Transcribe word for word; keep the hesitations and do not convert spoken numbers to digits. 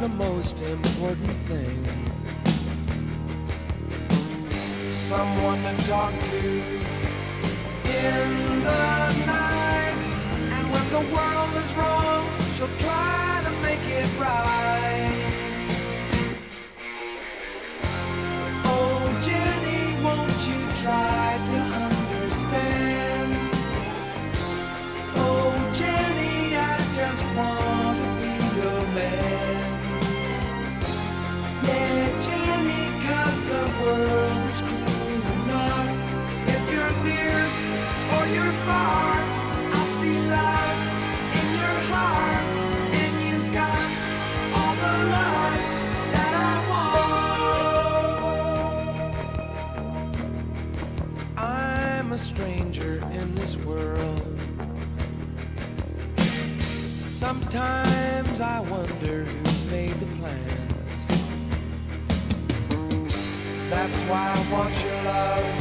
most important thing. Someone to talk to in the night, and when the world is wrong, she'll try to make it right. Oh Jenny, won't you try to understand? Oh Jenny, I just want to be your man. Yeah Jenny, 'cause the world is cruel enough. If you're near or you're far, I see love in your heart, and you've got all the love that I want. I'm a stranger in this world. Sometimes I wonder who's made the plans. That's why I want your love